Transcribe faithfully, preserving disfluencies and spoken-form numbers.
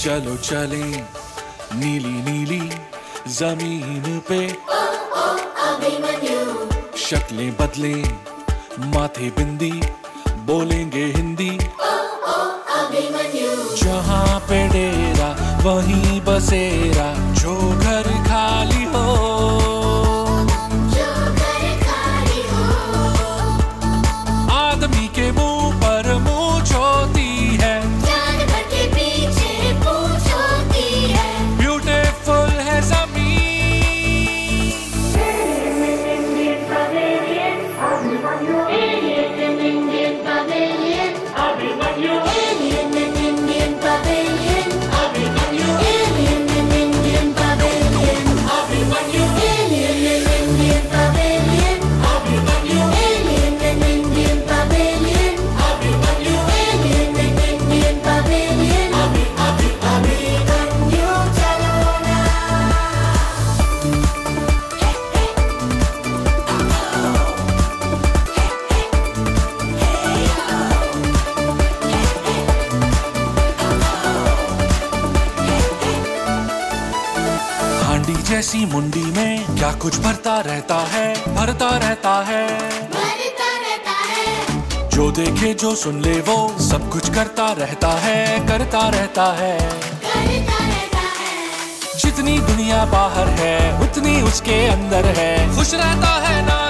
चलो चले नीली नीली जमीन पे, ओ ओ अभिमन्यु। शक्लें बदले माथे बिंदी, बोलेंगे हिंदी, ओ ओ अभिमन्यु। जहाँ पे डेरा वहीं बसेरा, जो घर खाली हो, जो घर खाली हो। आदमी के मुंह पर मूंछ होती है, जानवर के पीछे पूंछ होती है। ब्यूटीफुल है जमीन। Indian pavilion, Abhimanyu. Indian Indian pavilion, Abhimanyu. Indian Indian pavilion, Abhimanyu. Indian Indian pavilion, Abhimanyu. Indian Indian pavilion, Abhimanyu. Indian Indian pavilion, Abhimanyu. Indian Indian pavilion, Abhi Abhi Abhimanyu. चलो ना। हांडी जैसी मुंडी में क्या कुछ भरता रहता है, भरता रहता है, भरता रहता है। जो देखे जो सुन ले वो सब कुछ करता रहता है, करता रहता है। करता रहता है। जितनी दुनिया बाहर है उतनी उसके अंदर है, खुश रहता है ना